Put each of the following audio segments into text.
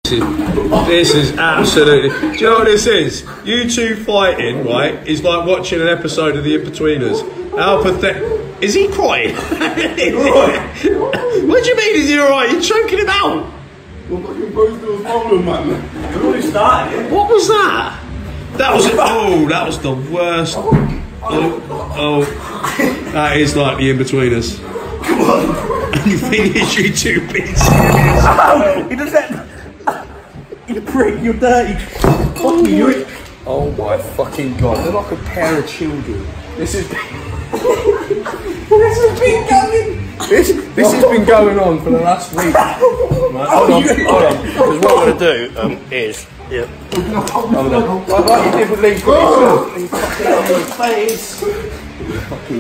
This is absolutely. Do you know what this is? You two fighting, right, is like watching an episode of The Inbetweeners. How pathetic. Is he crying? What do you mean, is he alright? You're choking him out. Well, fucking both of us problem, man. We've already started. What was that? That was that was the worst. Oh, that is like The Inbetweeners. Come on. And you think it's you two bits? He does that. You prick, you're dirty. Fuck you. Oh my fucking god, they're like a pair of children. This has been This has been going on for the last week. Right, hold on. Because what I'm going to do is... Yeah. Hold on. Like you did with Lee Fucking face. Fucking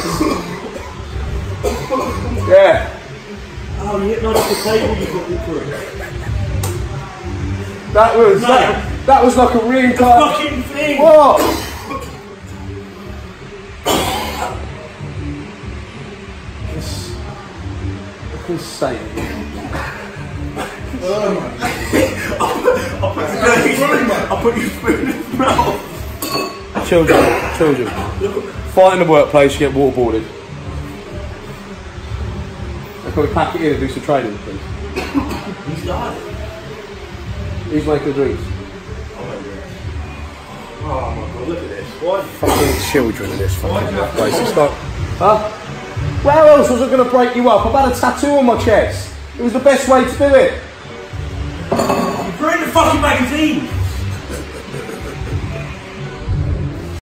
yeah. Oh, you hit not off the table, you fucking prick. That was like a reincarnation. Fucking thing. What? Insane. I'll put your food in his mouth. Children. Fight in the workplace, you get waterboarded. Can we pack it in and do some training, please? He's started. Who's making the drinks? Oh my god, look at this. Why? Fucking children in this fucking place. It's like, huh? Where else was I going to break you up? I've had a tattoo on my chest. It was the best way to do it. You're in the fucking magazine.